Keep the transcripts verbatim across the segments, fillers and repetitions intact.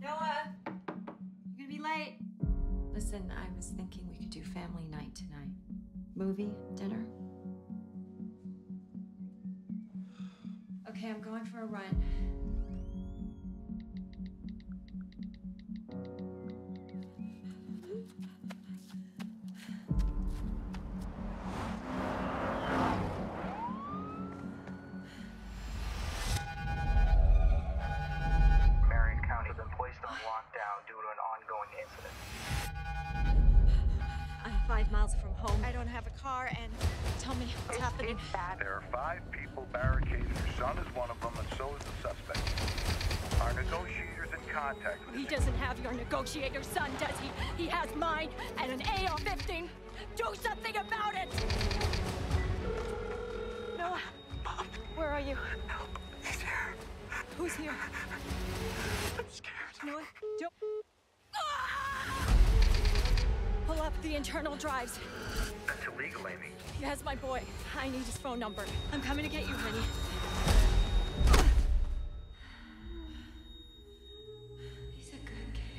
Noah, you're gonna be late. Listen, I was thinking we could do family night tonight. Movie, dinner. Okay, I'm going for a run. Five miles from home. I don't have a car, and tell me what's happening. There are five people barricaded. Your son is one of them, and so is the suspect. Our negotiator's in contact with He doesn't have your negotiator's son, does he? He has mine and an A R fifteen. Do something about it! Noah, Mom. Where are you? Help. He's here. Who's here? I'm scared. Noah, don't... Pull up the internal drives. That's illegal, Amy. He has my boy. I need his phone number. I'm coming to get you, honey. He's a good kid.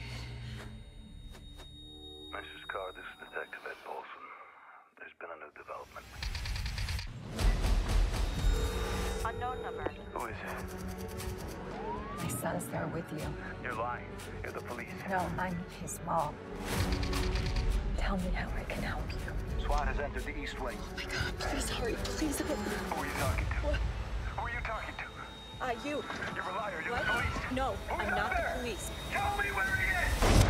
Missus Carr, this is Detective Ed Paulson. There's been a new development. Unknown number. Who is it? My son's there with you. You're lying. You're the police. No, I'm his mom. Tell me how I can help you. SWAT has entered the East Wing. Oh my God, please hurry, please help me. Who are you talking to? What? Who are you talking to? Uh, you. You're a liar. You're What? the police. No, Who's I'm out not there? the police. Tell me where he is!